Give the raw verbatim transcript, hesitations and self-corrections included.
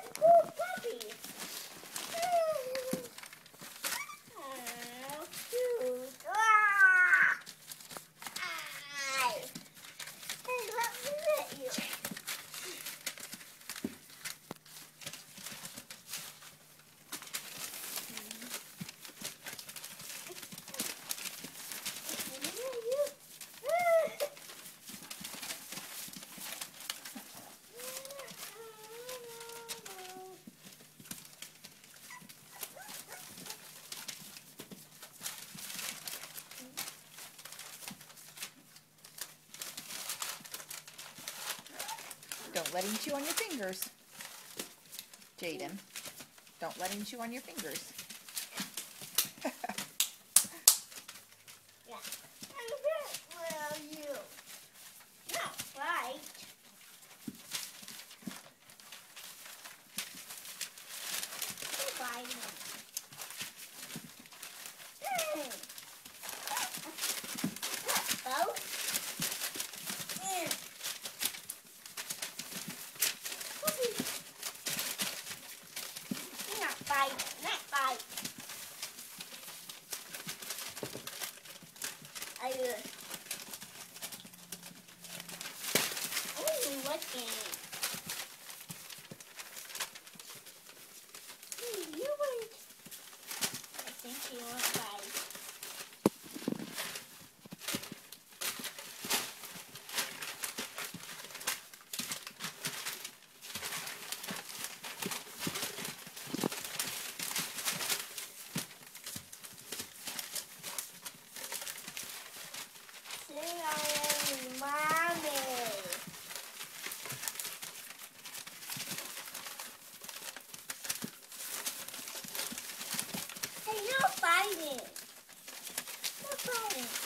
cool puppy. Oh, cute. Ah! Ay. Hey, let me let you. Don't let him chew on your fingers. Jaden, don't let him chew on your fingers. Yeah. Will you? Not right. Goodbye. Mm. Both. Mm. Not bite. Not bite. I uh, I'm looking. Hey, you went. I think you won't bite. Say I am mommy. Hey, you're fighting. You're fighting.